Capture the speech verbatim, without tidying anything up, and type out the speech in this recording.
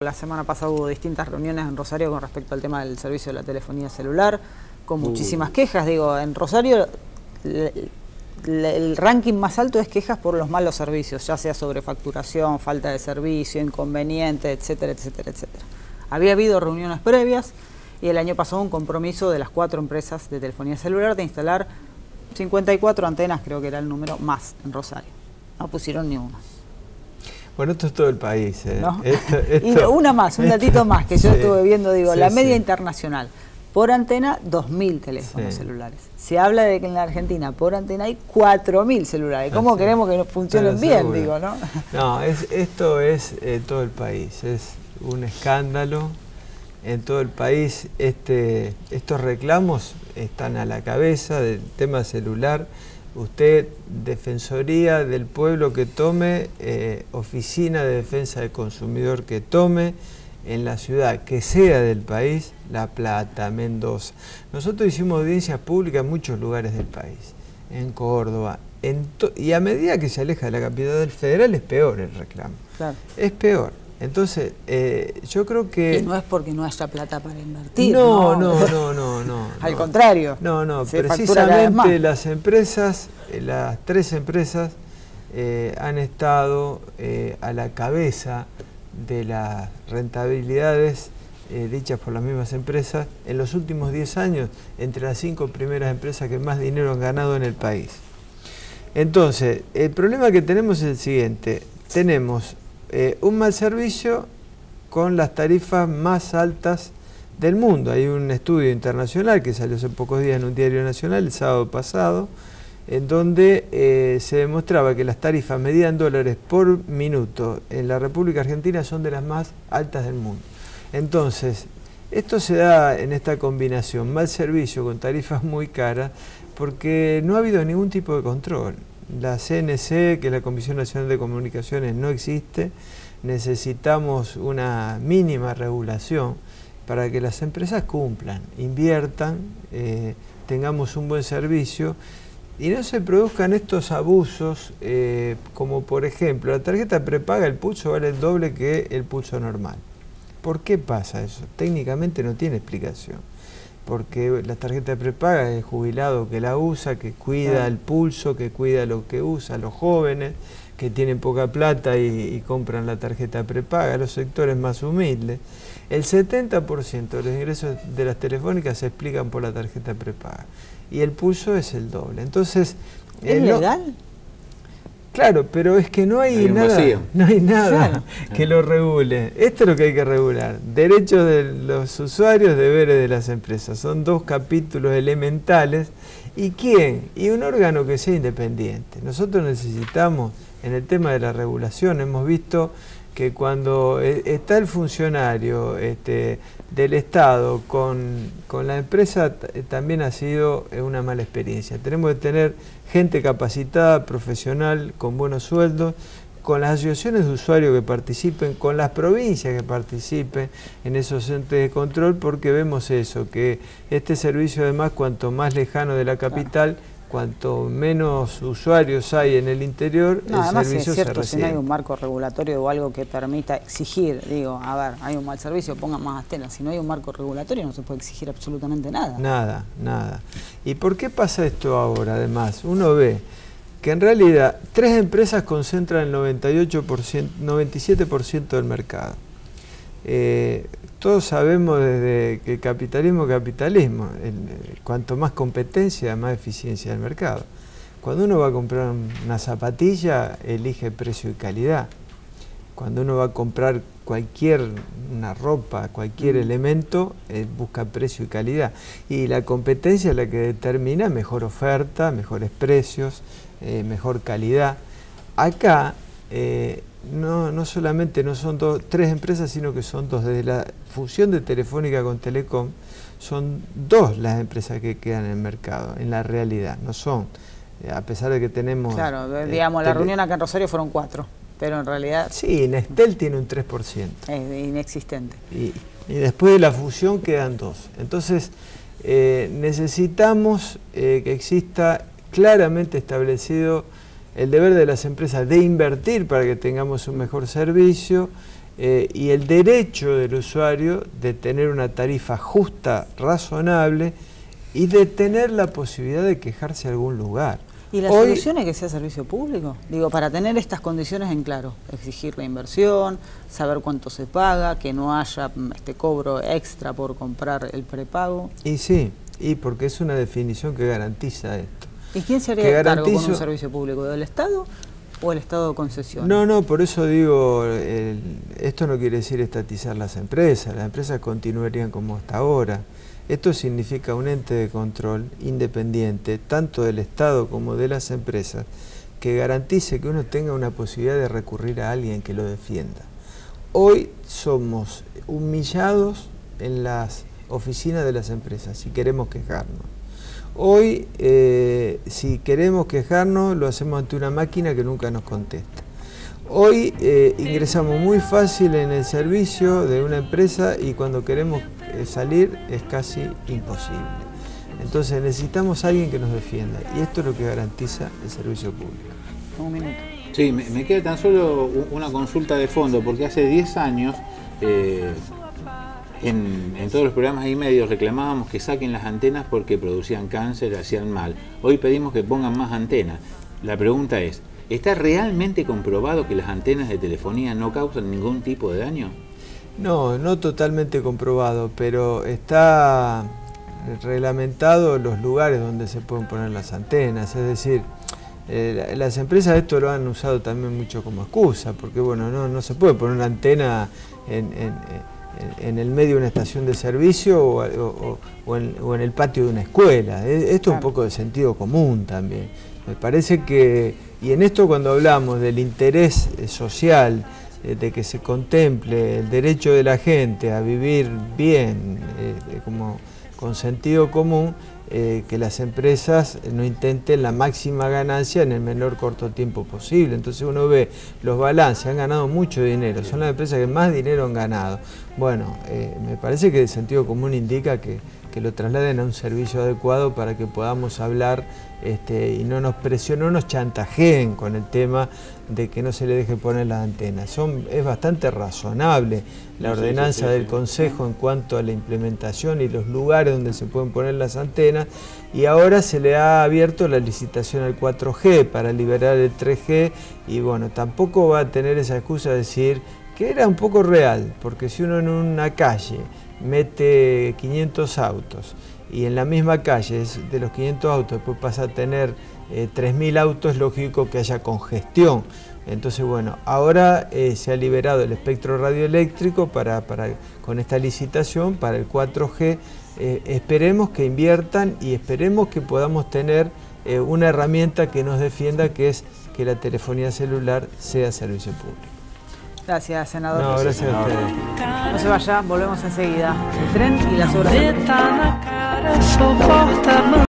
La semana pasada hubo distintas reuniones en Rosario con respecto al tema del servicio de la telefonía celular, con muchísimas quejas. Digo, en Rosario el, el ranking más alto es quejas por los malos servicios, ya sea sobre facturación, falta de servicio, inconveniente, etcétera, etcétera, etcétera. Había habido reuniones previas y el año pasado un compromiso de las cuatro empresas de telefonía celular de instalar cincuenta y cuatro antenas, creo que era el número, más en Rosario. No pusieron ni una. Bueno, esto es todo el país. ¿eh? ¿No? Esto, esto, y una más, un datito esto, más, que yo sí, estuve viendo, digo, sí, la media sí. internacional, por antena, dos mil teléfonos sí. celulares. Se habla de que en la Argentina, por antena, hay cuatro mil celulares. ¿Cómo ah, queremos sí. que funcionen bien, seguro. digo, no? No, es, esto es eh, todo el país, es un escándalo. En todo el país este, estos reclamos están a la cabeza del tema celular. Usted, Defensoría del Pueblo que tome, eh, Oficina de Defensa del Consumidor que tome, en la ciudad que sea del país, La Plata, Mendoza. Nosotros hicimos audiencias públicas en muchos lugares del país, en Córdoba, en y a medida que se aleja de la capital federal es peor el reclamo, claro. es peor. Entonces, eh, yo creo que... Y no es porque no haya plata para invertir. No, no, no, no, no. Al no. contrario. No, no, precisamente las empresas, las tres empresas eh, han estado eh, a la cabeza de las rentabilidades eh, dichas por las mismas empresas en los últimos diez años, entre las cinco primeras empresas que más dinero han ganado en el país. Entonces, el problema que tenemos es el siguiente. Tenemos... Eh, un mal servicio con las tarifas más altas del mundo. Hay un estudio internacional que salió hace pocos días en un diario nacional, el sábado pasado, en donde eh, se demostraba que las tarifas medidas en dólares por minuto en la República Argentina son de las más altas del mundo. Entonces, esto se da en esta combinación, mal servicio con tarifas muy caras, porque no ha habido ningún tipo de control. La C N C, que es la Comisión Nacional de Comunicaciones, no existe. Necesitamos una mínima regulación para que las empresas cumplan, inviertan, eh, tengamos un buen servicio y no se produzcan estos abusos, eh, como por ejemplo, la tarjeta prepaga, el pulso vale el doble que el pulso normal. ¿Por qué pasa eso? Técnicamente no tiene explicación. Porque la tarjeta prepaga es el jubilado que la usa, que cuida el pulso, que cuida lo que usa, los jóvenes que tienen poca plata y, y compran la tarjeta prepaga, los sectores más humildes. El setenta por ciento de los ingresos de las telefónicas se explican por la tarjeta prepaga y el pulso es el doble. Entonces, ¿es eh, legal? No, claro, pero es que no hay, hay nada, vacío. no hay nada claro. que lo regule. Esto es lo que hay que regular. Derechos de los usuarios, deberes de las empresas. Son dos capítulos elementales. ¿Y quién? Y un órgano que sea independiente. Nosotros necesitamos, en el tema de la regulación, hemos visto que cuando está el funcionario este, del Estado con, con la empresa, también ha sido una mala experiencia. Tenemos que tener gente capacitada, profesional, con buenos sueldos, con las asociaciones de usuarios que participen, con las provincias que participen en esos entes de control, porque vemos eso, que este servicio además, cuanto más lejano de la capital, claro. cuanto menos usuarios hay en el interior, no, el además servicio es cierto, se si no hay un marco regulatorio o algo que permita exigir, digo, a ver, hay un mal servicio, pongan más antenas. Si no hay un marco regulatorio no se puede exigir absolutamente nada. Nada, nada. ¿Y por qué pasa esto ahora? Además, uno ve que en realidad tres empresas concentran el noventa y ocho por ciento, noventa y siete por ciento del mercado. Eh, todos sabemos desde que capitalismo capitalismo, el, cuanto más competencia, más eficiencia del mercado. Cuando uno va a comprar una zapatilla, elige precio y calidad. Cuando uno va a comprar cualquier una ropa, cualquier mm. elemento, eh, busca precio y calidad. Y la competencia es la que determina mejor oferta, mejores precios, eh, mejor calidad. Acá eh, no, no solamente no son dos, tres empresas, sino que son dos. Desde la fusión de Telefónica con Telecom, son dos las empresas que quedan en el mercado, en la realidad. No son, eh, a pesar de que tenemos... Claro, eh, digamos, la tele... reunión acá en Rosario fueron cuatro. Pero en realidad... Sí, Nestel tiene un tres por ciento. Es inexistente. Y, y después de la fusión quedan dos. Entonces, eh, necesitamos eh, que exista claramente establecido el deber de las empresas de invertir para que tengamos un mejor servicio, eh, y el derecho del usuario de tener una tarifa justa, razonable, y de tener la posibilidad de quejarse a algún lugar. ¿Y la Hoy, solución es que sea servicio público? Digo, para tener estas condiciones en claro, exigir la inversión, saber cuánto se paga, que no haya este cobro extra por comprar el prepago. Y sí, y porque es una definición que garantiza esto. ¿Y quién se haría cargo con un servicio público? ¿Del Estado o el Estado concesiona? No, no, por eso digo, el, esto no quiere decir estatizar las empresas, las empresas continuarían como hasta ahora. Esto significa un ente de control independiente, tanto del Estado como de las empresas, que garantice que uno tenga una posibilidad de recurrir a alguien que lo defienda. Hoy somos humillados en las oficinas de las empresas si queremos quejarnos. Hoy, eh, si queremos quejarnos, lo hacemos ante una máquina que nunca nos contesta. Hoy eh, ingresamos muy fácil en el servicio de una empresa y cuando queremos eh, salir es casi imposible. Entonces necesitamos a alguien que nos defienda y esto es lo que garantiza el servicio público. Un minuto. Sí, me, me queda tan solo una consulta de fondo, porque hace diez años eh, en, en todos los programas y medios reclamábamos que saquen las antenas porque producían cáncer, hacían mal. Hoy pedimos que pongan más antenas. La pregunta es, ¿está realmente comprobado que las antenas de telefonía no causan ningún tipo de daño? No, no totalmente comprobado, pero está reglamentado los lugares donde se pueden poner las antenas. Es decir, eh, las empresas esto lo han usado también mucho como excusa, porque bueno, no, no se puede poner una antena en, en, en el medio de una estación de servicio o, o, o, en, o en el patio de una escuela. Esto es un poco de sentido común también. Me parece que, y en esto cuando hablamos del interés social, eh, de que se contemple el derecho de la gente a vivir bien, eh, como con sentido común, eh, que las empresas no intenten la máxima ganancia en el menor corto tiempo posible. Entonces uno ve los balances, han ganado mucho dinero, son las empresas que más dinero han ganado. Bueno, eh, me parece que el sentido común indica que, que lo trasladen a un servicio adecuado para que podamos hablar este, y no nos presionen, no nos chantajeen con el tema de que no se le deje poner las antenas. Son, es bastante razonable la ordenanza sí, sí, sí, del Consejo en cuanto a la implementación y los lugares donde se pueden poner las antenas, y ahora se le ha abierto la licitación al cuatro G para liberar el tres G, y bueno, tampoco va a tener esa excusa de decir que era un poco real, porque si uno en una calle mete quinientos autos y en la misma calle de los quinientos autos después pasa a tener eh, tres mil autos, es lógico que haya congestión. Entonces bueno, ahora eh, se ha liberado el espectro radioeléctrico para, para, con esta licitación para el cuatro G. Eh, esperemos que inviertan y esperemos que podamos tener eh, una herramienta que nos defienda, que es que la telefonía celular sea servicio público. Gracias, senador. No, gracias a ustedes. No se vaya, volvemos enseguida. El tren y las obras.